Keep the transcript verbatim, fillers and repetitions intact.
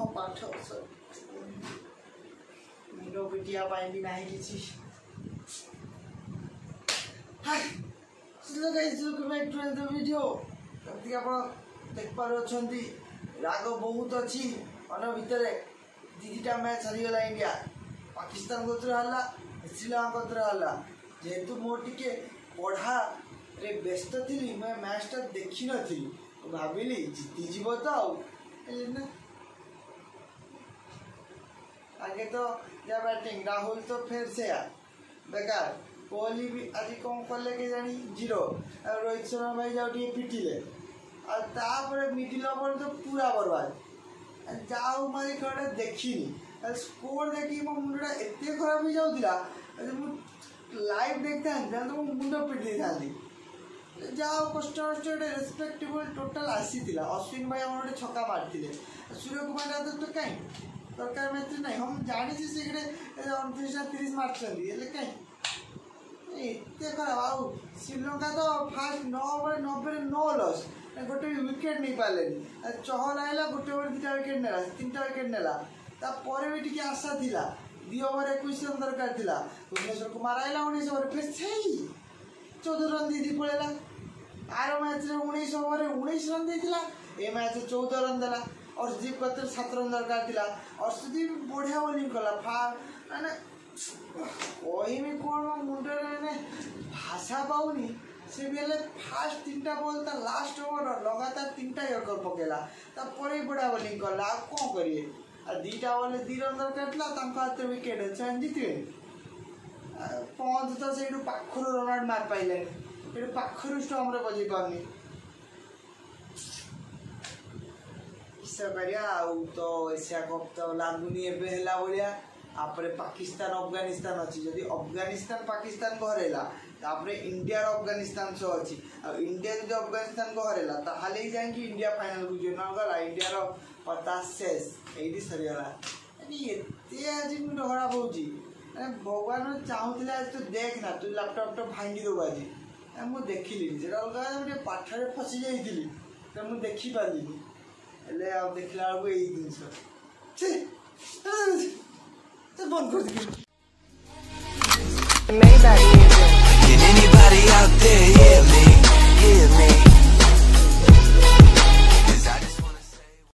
पाठ मुंड पिटिया भी ना किसी वीडियो कमी आप देख पार्टी राग बहुत अच्छी मन भितर दीटा मैच हारीगला इंडिया पाकिस्तान कतरा श्रीलंका कतरा जेहेतु मोर टिके पढ़ा रे व्यस्त थी मैं मैचटा देखी नी भाविली जीतीज तो ना आगे तो या बैटिंग राहुल तो फिर से बेकार कोहली भी आज कौन कले के जानी जीरो रोहित शर्मा भाई जाओ पिटिले और मिडिल ओवर तो पूरा बर्बाद जाओ मारी खेल देखनी स्कोर देखी मो मुंडा एत खराब हो जाऊला लाइव देखता तो मो मुंड पिटी था जाओ कष्ट कष्ट रेस्पेक्टेबल टोटाल आसी अश्विन भाई आम गोटे छक्का मारते सूर्य कुमार यादव तो कहीं दरकार मैच ना हम जानी से अड़तीस तीस मार्च कहीं एत खराब आउ श्रीलंका तो फास्ट नौ ओवर नब्बे नौ लस गोटे विकेट नहीं पारे चहल आएगा गोटे ओवर दुटा विकेट नेला तीन टा विकेट नेला तापर भी टी आशा था दी ओवर एक रन दरकार था भुवनेश्वर कुमार आएगा उन्नीस ओवर फिर से चौदह रन दी पड़ेगा आर मैच उन्नीस ओवर उन्नीस रन देता ए मैच चौदह रन देला अर्शदीप कतर सात रन दरकार था अर्शदीप बढ़िया बोलिंग कला फा मैंने कहमी कौन मुंडे मैंने भाषा पाऊनी से भी फास्ट तीन टा बॉल था लास्ट ओवर लगातार तीन टा यर्कर पकेला तापर ही बढ़िया बोलिंग कला कौन करिए दीटा बॉल दी रन दरकार था हाथ विकेट अच्छे जीतवे पहुँच तो से पाखर रन आउट मार पाइले पाखर स्टम्प रे बजे पानी तो एशिया कप तो लगुनि एवं आपरे पाकिस्तान अफगानिस्तान अच्छी जदि अफगानिस्तान पाकिस्तान को हरेला तापरे इंडिया अफगानिस्तान सो अच्छी आ इंडिया जो अफगानिस्तान को हरेला ताहाले ही जाए कि इंडिया फाइनल को जो न गला इंडिया रो पचास शेष एडी सरीगला एते आज मुंड खराब होची भगवान चाहूले आज तो देख ना तू लैपटॉप तो भांगी दो आज मु देखिली जेटा अलगा गोटे पाठरे फसी जाइली तो मु देखी पारिनी हेले आ देखला बेलू यही जिनस बंद कर दी Can anybody out there hear me? Hear me?